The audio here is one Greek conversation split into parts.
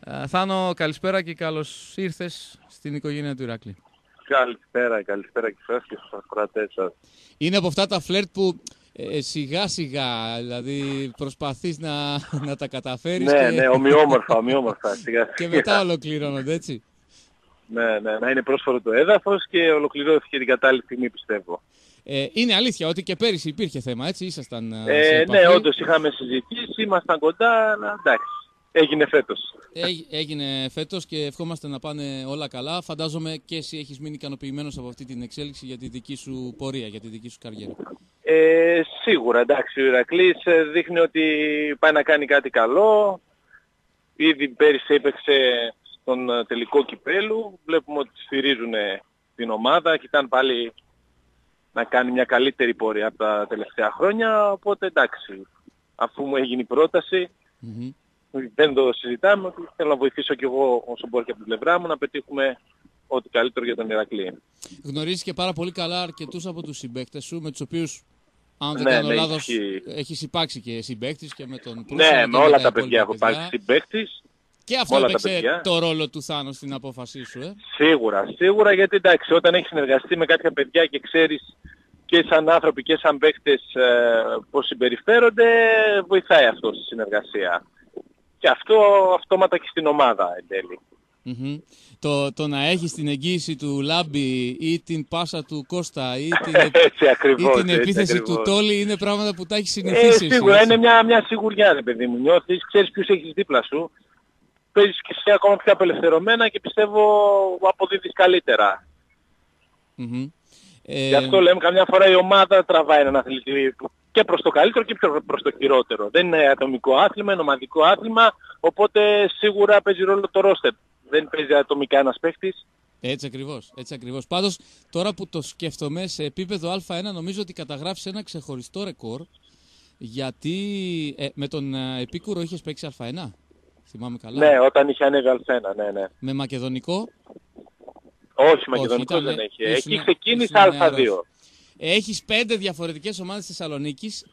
Θάνο, καλησπέρα και καλώς ήρθες στην οικογένεια του Ηρακλή. Καλησπέρα και σας και στους ακροατές σας. Είναι από αυτά τα φλερτ που σιγά σιγά, δηλαδή προσπαθείς να τα καταφέρεις Ναι, ομοιόμορφα, σιγά. Και μετά ολοκληρώνονται, έτσι. Ναι, να είναι πρόσφορο το έδαφος και ολοκληρώθηκε την κατάλληλη στιγμή, πιστεύω. Είναι αλήθεια ότι και πέρυσι υπήρχε θέμα, έτσι, ήσασταν ναι, όντως είχαμε συζητήσει, ήμασταν κοντά, εντάξει. Έγινε φέτος. Έγινε φέτος και ευχόμαστε να πάνε όλα καλά. Φαντάζομαι και εσύ έχεις μείνει ικανοποιημένος από αυτή την εξέλιξη για τη δική σου πορεία, για τη δική σου καριέρα. Σίγουρα, εντάξει, ο Ηρακλής δείχνει ότι πάει να κάνει κάτι καλό. Ήδη πέρυσι έπαιξε στον τελικό κυπέλου. Βλέπουμε ότι στηρίζουν την ομάδα, κοιτάνε πάλι να κάνει μια καλύτερη πορεία από τα τελευταία χρόνια. Οπότε εντάξει, αφού μου έγινε η πρόταση, δεν το συζητάμε, ότι θέλω να βοηθήσω κι εγώ όσο μπορώ και από την πλευρά μου να πετύχουμε ό,τι καλύτερο για τον Ηρακλή. Γνωρίζεις και πάρα πολύ καλά αρκετούς από τους συμπαίκτες σου, με τους οποίους, αν δεν κάνω λάθος, έχεις υπάρξει και συμπαίκτης και με τον Προύσο. Ναι, με όλα τα παιδιά έχω υπάρξει συμπαίκτης. Και αυτό έπαιξε το ρόλο του Θάνο στην απόφασή σου, Σίγουρα, γιατί εντάξει, όταν έχεις συνεργαστεί με κάποια παιδιά και ξέρεις και σαν άνθρωποι και σαν παίκτες πώς συμπεριφέρονται, βοηθάει αυτό στη συνεργασία. Και αυτό αυτόματα και στην ομάδα εν τέλει. Το να έχεις την εγγύηση του Λάμπη ή την πάσα του Κώστα ή την επίθεση του Τόλι είναι πράγματα που τα έχεις συνηθίσει. Σίγουρα είναι μια σιγουριά, ρε παιδί μου. Νιώθεις, ξέρεις ποιους έχεις δίπλα σου. Παίζεις και εσύ ακόμα πιο απελευθερωμένα και πιστεύω αποδίδεις καλύτερα. Γι' αυτό λέμε καμιά φορά η ομάδα τραβάει έναν αθλητή και προς το καλύτερο και προς το χειρότερο. Δεν είναι ατομικό άθλημα, είναι ομαδικό άθλημα, οπότε σίγουρα παίζει ρόλο το ρόστερ. Δεν παίζει ατομικά ένας παίχτης. Έτσι ακριβώς. Πάντως, τώρα που το σκέφτομαι, σε επίπεδο Α1 νομίζω ότι καταγράφεις ένα ξεχωριστό ρεκόρ, γιατί με τον Επίκουρο είχες παίξει Α1. Θυμάμαι καλά. Ναι, όταν είχε ανέβει Α1, ναι. Με μακεδονικό. Όχι, μακεδονικό δεν έχει. Εκεί ξεκίνησε Α2. Έχεις 5 διαφορετικές ομάδες της Θεσσαλονίκης,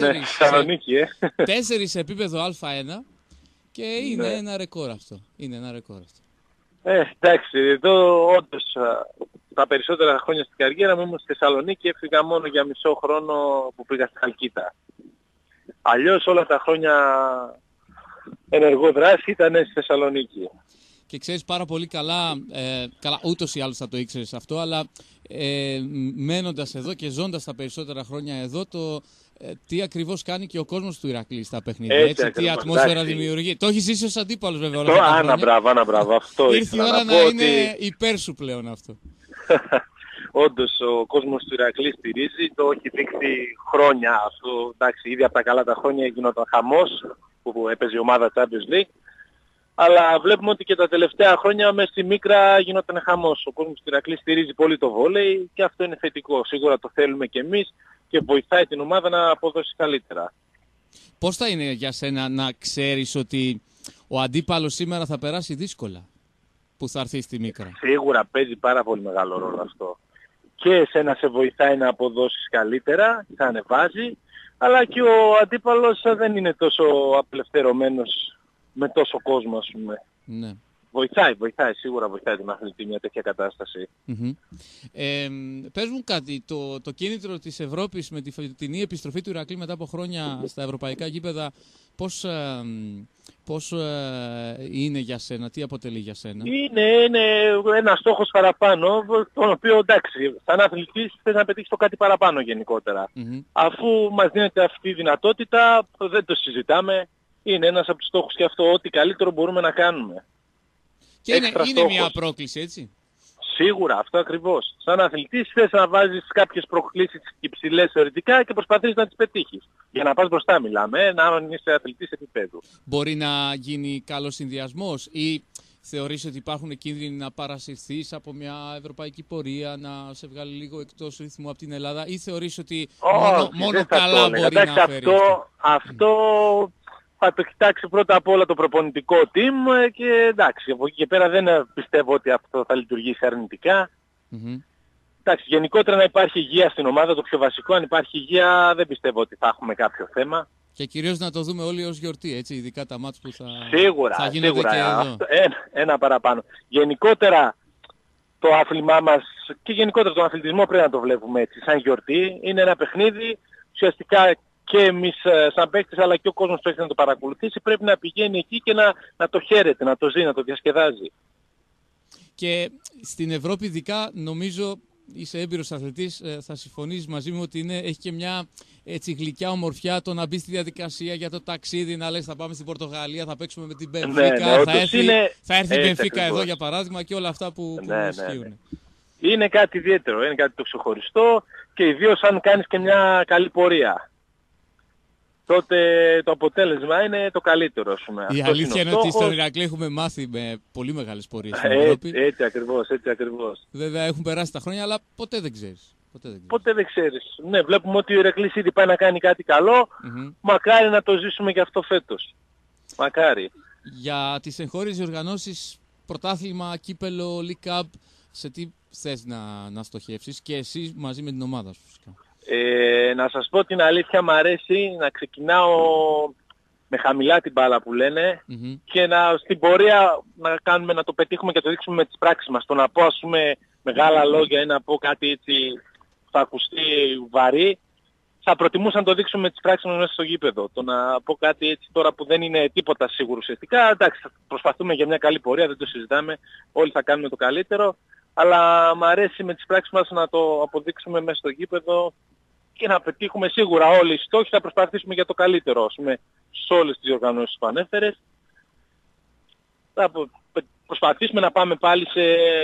4 σε επίπεδο Α1 και είναι ένα ρεκόρ αυτό. Εντάξει, εδώ όντως τα περισσότερα χρόνια στην καριέρα μου ήμουν στη Θεσσαλονίκη, έφυγα μόνο για μισό χρόνο που πήγα στη Χαλκίδα. Αλλιώς όλα τα χρόνια ενεργό δράση ήταν στη Θεσσαλονίκη. Και ξέρεις πάρα πολύ καλά, ούτως ή άλλως θα το ήξερες αυτό, αλλά μένοντας εδώ και ζώντας τα περισσότερα χρόνια εδώ, τι ακριβώς κάνει και ο κόσμος του Ηρακλή στα παιχνίδια, τι ατμόσφαιρα δημιουργεί. Το έχεις ζήσει ως αντίπαλος βέβαια όλα αυτά τα χρόνια. Άνα μπράβο, αυτό ήρθε η ώρα να είναι υπέρ σου πλέον αυτό. Όντως ο κόσμος του Ηρακλή στηρίζει, το έχει δείξει χρόνια αυτό. Εντάξει, ήδη από τα καλά τα χρόνια γινόταν χαμός που έπαιζε η ομάδα Champions League. Αλλά βλέπουμε ότι και τα τελευταία χρόνια μέσα στη Μίκρα γινόταν χαμός. Ο κόσμος του Ηρακλή στηρίζει πολύ το βόλεϊ και αυτό είναι θετικό. Σίγουρα το θέλουμε και εμείς και βοηθάει την ομάδα να αποδώσει καλύτερα. Πώς θα είναι για σένα να ξέρεις ότι ο αντίπαλος σήμερα θα περάσει δύσκολα που θα έρθει στη Μίκρα? Σίγουρα παίζει πάρα πολύ μεγάλο ρόλο αυτό. Και εσένα σε βοηθάει να αποδώσεις καλύτερα, θα ανεβάζει, αλλά και ο αντίπαλος δεν είναι τόσο απελευθερωμένος με τόσο κόσμο, ας πούμε. Ναι. Βοηθάει, σίγουρα βοηθάει την αθλητή μια τέτοια κατάσταση. Πες μου κάτι, το κίνητρο της Ευρώπης με τη φετινή επιστροφή του Ηρακλή μετά από χρόνια στα ευρωπαϊκά γήπεδα, πώς είναι για σένα, τι αποτελεί για σένα? Είναι ένας στόχος παραπάνω, τον οποίο εντάξει, σαν αθλητής θες να πετύχεις το κάτι παραπάνω γενικότερα. Αφού μας δίνεται αυτή η δυνατότητα, δεν το συζητάμε. Είναι ένας από τους στόχους και αυτό, ό,τι καλύτερο μπορούμε να κάνουμε. Και είναι μια πρόκληση, έτσι. Σίγουρα, αυτό ακριβώς. Σαν αθλητής θες να βάζεις κάποιες προκλήσεις υψηλές θεωρητικά και προσπαθείς να τις πετύχεις. Για να πας μπροστά μιλάμε, να είσαι αθλητής επίπεδου. Μπορεί να γίνει καλός συνδυασμός ή θεωρείς ότι υπάρχουν κίνδυνοι να παρασυρθείς από μια ευρωπαϊκή πορεία, να σε βγάλει λίγο εκτός ρυθμού από την Ελλάδα, ή θεωρείς ότι μόνο καλά μπορεί να φέρει? Αυτό θα το κοιτάξει πρώτα απ' όλα το προπονητικό team και εντάξει, από εκεί και πέρα δεν πιστεύω ότι αυτό θα λειτουργήσει αρνητικά. Εντάξει, γενικότερα να υπάρχει υγεία στην ομάδα, το πιο βασικό. Αν υπάρχει υγεία δεν πιστεύω ότι θα έχουμε κάποιο θέμα. Και κυρίως να το δούμε όλοι ως γιορτή, έτσι, ειδικά τα μάτς που θα γίνονται σίγουρα, και εδώ. αυτό, ένα παραπάνω. Γενικότερα το άθλημά μας και γενικότερα τον αθλητισμό πρέπει να το βλέπουμε έτσι, σαν γιορτή. Είναι ένα παιχνίδι, ουσιαστικά και εμείς σαν παίκτες αλλά και ο κόσμος που έχει να το παρακολουθήσει πρέπει να πηγαίνει εκεί και να το χαίρεται, να το ζει, να το διασκεδάζει. Και στην Ευρώπη ειδικά νομίζω είσαι έμπειρος αθλητής, θα συμφωνήσεις μαζί μου ότι έχει και μια έτσι γλυκιά ομορφιά το να μπει στη διαδικασία για το ταξίδι, να λες θα πάμε στην Πορτογαλία, θα παίξουμε με την Μπενφίκα, θα έρθει η Μπενφίκα εδώ για παράδειγμα και όλα αυτά που ισχύουν. Είναι κάτι ιδιαίτερο, είναι κάτι το ξεχωριστό και ιδίως αν κάνεις και μια καλή πορεία. Τότε το αποτέλεσμα είναι το καλύτερο. Η αλήθεια είναι ότι στον Ηρακλή έχουμε μάθει με πολύ μεγάλες πορείες στην Ευρώπη. Έτσι ακριβώς. Βέβαια έχουν περάσει τα χρόνια, αλλά ποτέ δεν ξέρεις. Ποτέ δεν ξέρεις. Ναι, βλέπουμε ότι ο Ηρακλής ήδη πάει να κάνει κάτι καλό. Μακάρι να το ζήσουμε και αυτό φέτος. Μακάρι. Για τις εγχώριες διοργανώσεις, πρωτάθλημα, κύπελο, League Cup, σε τι θες να στοχεύσεις και εσύ μαζί με την ομάδα σου φυσικά? Να σας πω την αλήθεια, μου αρέσει να ξεκινάω με χαμηλά την μπάλα που λένε και στην πορεία να το πετύχουμε και το δείξουμε με τις πράξεις μας. Το να πω ας πούμε μεγάλα λόγια ή να πω κάτι έτσι που θα ακουστεί βαρύ, θα προτιμούσα να το δείξουμε με τις πράξεις μας μέσα στο γήπεδο. Το να πω κάτι έτσι τώρα που δεν είναι τίποτα σίγουρο ουσιαστικά, εντάξει, θα προσπαθούμε για μια καλή πορεία, δεν το συζητάμε, όλοι θα κάνουμε το καλύτερο, αλλά μου αρέσει με τις πράξεις μας να το αποδείξουμε μέσα στο γήπεδο και να πετύχουμε σίγουρα όλοι οι στόχοι, θα προσπαθήσουμε για το καλύτερο, ας πούμε, σε όλες τις οργανώσεις που ανέφερες. Θα προσπαθήσουμε να πάμε πάλι σε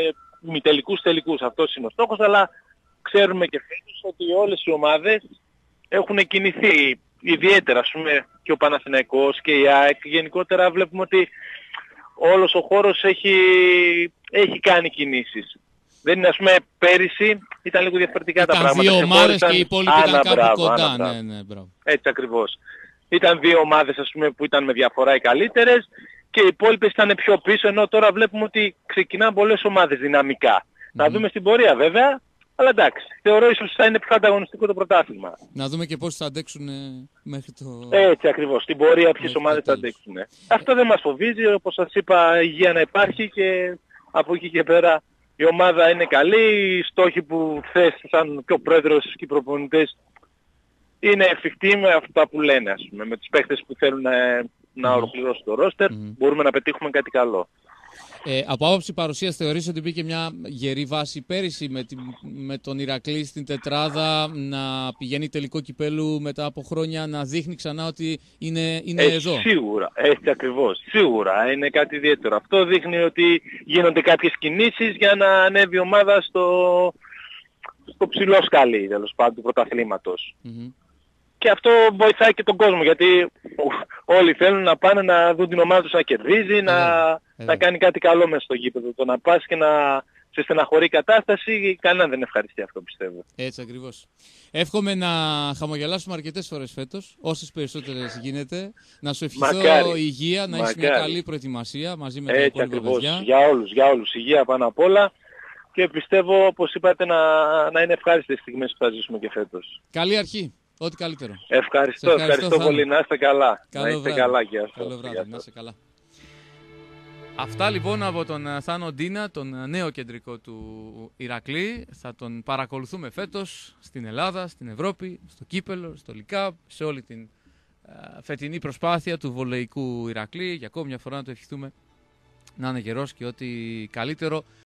τελικούς, αυτός είναι ο στόχος, αλλά ξέρουμε και φέτος ότι όλες οι ομάδες έχουν κινηθεί, ιδιαίτερα, ας πούμε, και ο Παναθηναϊκός και η ΑΕΚ. Γενικότερα βλέπουμε ότι όλος ο χώρος έχει κάνει κινήσεις. Δεν είναι, ας πούμε, πέρυσι ήταν λίγο διαφορετικά τα πράγματα. Ήταν δύο ομάδες και οι υπόλοιποι ήταν κάπου κοντά. Ναι, έτσι ακριβώς. Ήταν δύο ομάδες, ας πούμε, που ήταν με διαφορά οι καλύτερες και οι υπόλοιπες ήταν πιο πίσω, ενώ τώρα βλέπουμε ότι ξεκινάνε πολλές ομάδες δυναμικά. Να δούμε στην πορεία βέβαια, αλλά εντάξει, θεωρώ ίσως θα είναι πιο ανταγωνιστικό το πρωτάθλημα. Να δούμε και πώς θα αντέξουν μέχρι το... Έτσι ακριβώς, στην πορεία ποιες ομάδες θα αντέξουν. Αυτό δεν μας φοβίζει, όπως σας είπα, η υγεία να υπάρχει και από εκεί και πέρα η ομάδα είναι καλή, οι στόχοι που θες σαν και ο πρόεδρος και οι προπονητές είναι εφικτοί με αυτά που λένε, ας πούμε. Με τις παίχτες που θέλουν να ολοκληρώσουν το ρόστερ, μπορούμε να πετύχουμε κάτι καλό. Από άποψη παρουσίας θεωρείς ότι μπήκε μια γερή βάση πέρυσι με τον Ηρακλή στην τετράδα να πηγαίνει τελικό κυπέλου μετά από χρόνια, να δείχνει ξανά ότι είναι εδώ? Σίγουρα, έτσι ακριβώς. Σίγουρα είναι κάτι ιδιαίτερο. Αυτό δείχνει ότι γίνονται κάποιες κινήσεις για να ανέβει η ομάδα στο ψηλό σκαλί, τέλος πάντων, του πρωταθλήματος. Και αυτό βοηθάει και τον κόσμο, γιατί όλοι θέλουν να πάνε να δουν την ομάδα τους να κερδίζει, να κάνει κάτι καλό μέσα στο γήπεδο. Το να πας και σε στεναχωρεί η κατάσταση, κανέναν δεν ευχαριστεί αυτό, πιστεύω. Έτσι ακριβώς. Εύχομαι να χαμογελάσουμε αρκετές φορές φέτος, όσες περισσότερες γίνεται. Να σου ευχηθώ υγεία, να έχεις μια καλή προετοιμασία μαζί με τα υπόλοιπα παιδιά. Για όλους. Υγεία πάνω απ' όλα. Και πιστεύω, όπως είπατε, να είναι ευχάριστες στιγμές που θα ζήσουμε και φέτος. Καλή αρχή. Ό,τι καλύτερο. Ευχαριστώ πολύ. Να είστε καλά. Καλό να είστε βράδυ. καλά και αυτό. Καλό βράδυ. Να είστε καλά. Αυτά λοιπόν από τον Θάνο Ντίνα, τον νέο κεντρικό του Ηρακλή. Θα τον παρακολουθούμε φέτος στην Ελλάδα, στην Ευρώπη, στο κύπελο, στο League Cup, σε όλη την φετινή προσπάθεια του βολεϊκού Ηρακλή. Για ακόμη μια φορά να το ευχηθούμε να είναι γερός και ό,τι καλύτερο